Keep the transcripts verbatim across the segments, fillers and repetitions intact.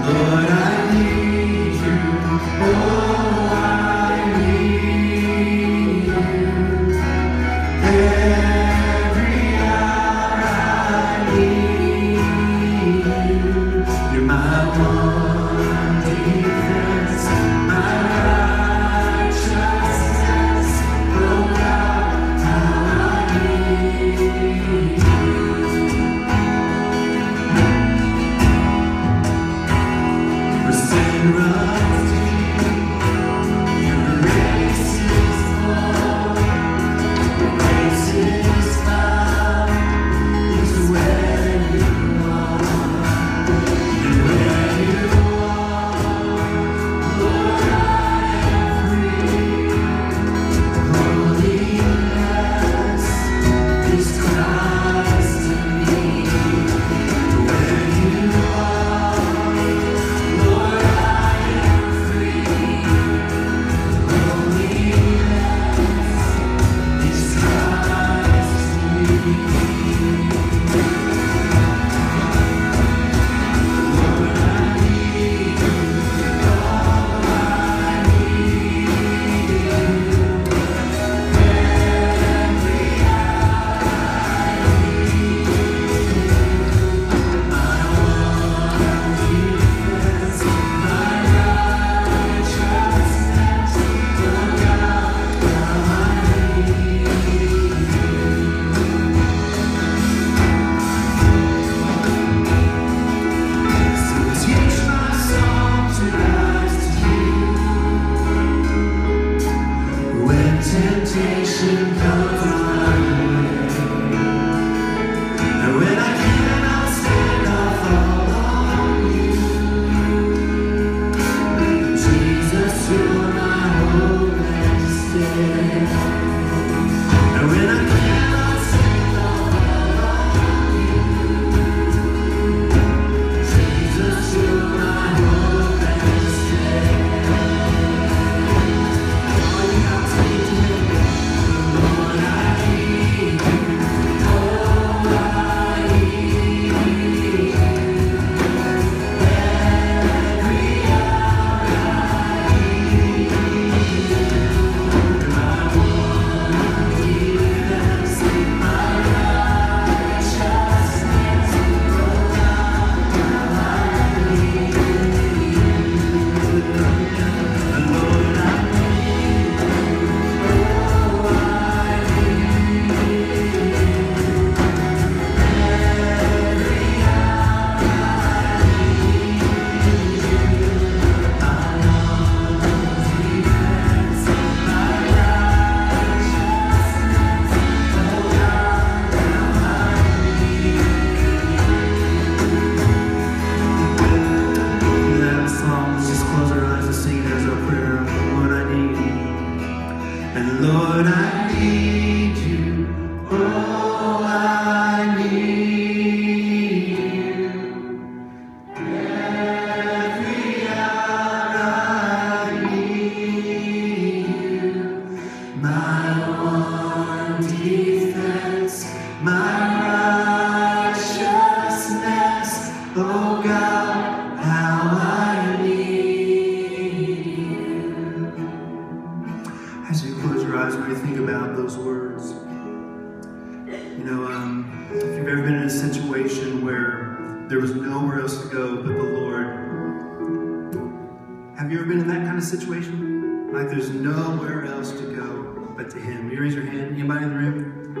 Situation like there's nowhere else to go but to Him. You raise your hand. Anybody in the room?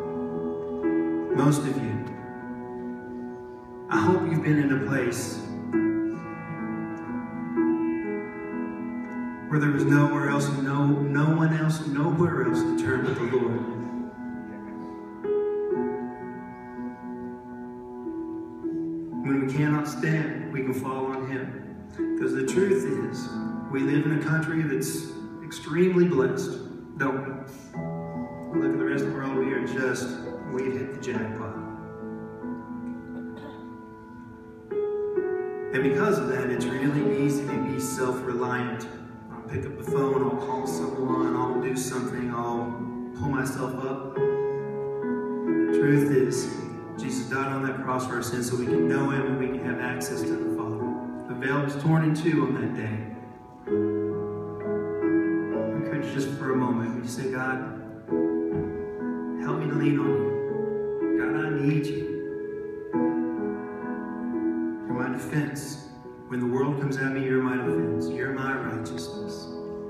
Most of you. I hope you've been in a place where there was nowhere else, no, no one else, nowhere else to turn but the Lord. When we cannot stand, we can fall on Him. Because the truth is, we live in a country that's extremely blessed, don't we? Look at the rest of the world, we are just, we've hit the jackpot. And because of that, it's really easy to be self-reliant. I'll pick up the phone, I'll call someone, I'll do something, I'll pull myself up. The truth is, Jesus died on that cross for our sins so we can know Him and we can have access to the Father. The veil was torn in two on that day. I encourage you just for a moment, would you say, God, help me to lean on you. God, I need you. You're my defense. When the world comes at me, you're my defense. You're my righteousness.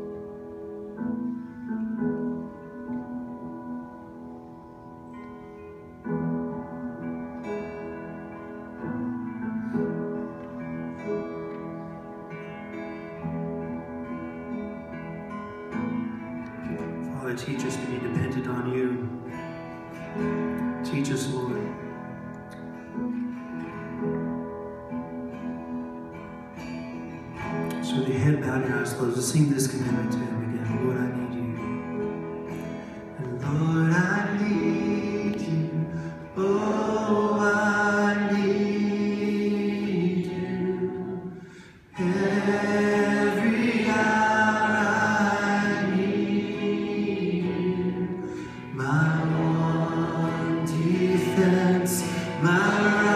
Father, teach us to be dependent on you. Teach us, Lord. So the head bowed and eyes closed. Let's sing this commandment to him again. Lord, I need you. And Lord, I need you. Oh, I need you. Every hour I need you. My one defense, my